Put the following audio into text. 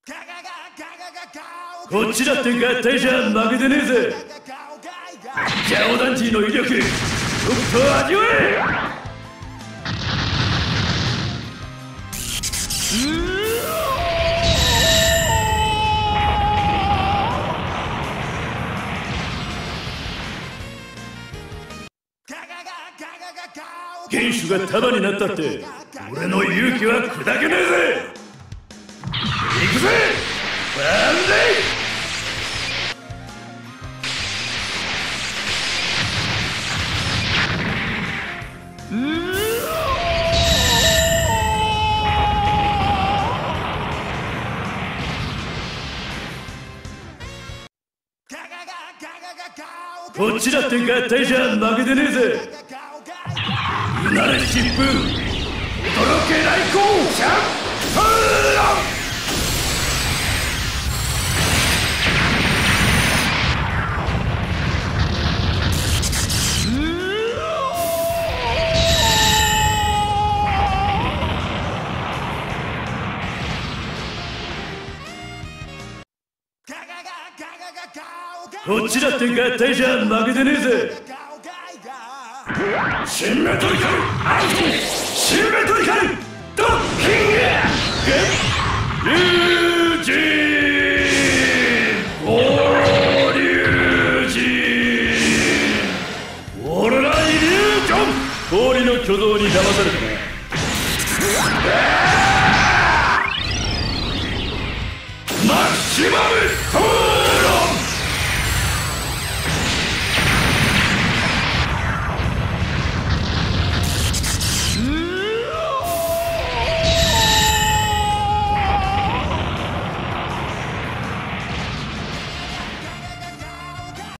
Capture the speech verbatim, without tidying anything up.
こっちだって合体じゃ負けてねえぜ。ジャオダンジーの威力とくと味わえ。元首が束になったって俺の勇気は砕けねえぜ。行くぜバンデイ。こっちだって合体じゃ負けてねえぜ。うなれ疾風驚けないゴーシャンプーこっちだって合体じゃ負けてねえぜ。シンメトリカルアウトシンメトリカルドッキングリュウジー合流時オーライリュージョン氷の挙動に騙されたな。マキシマムトー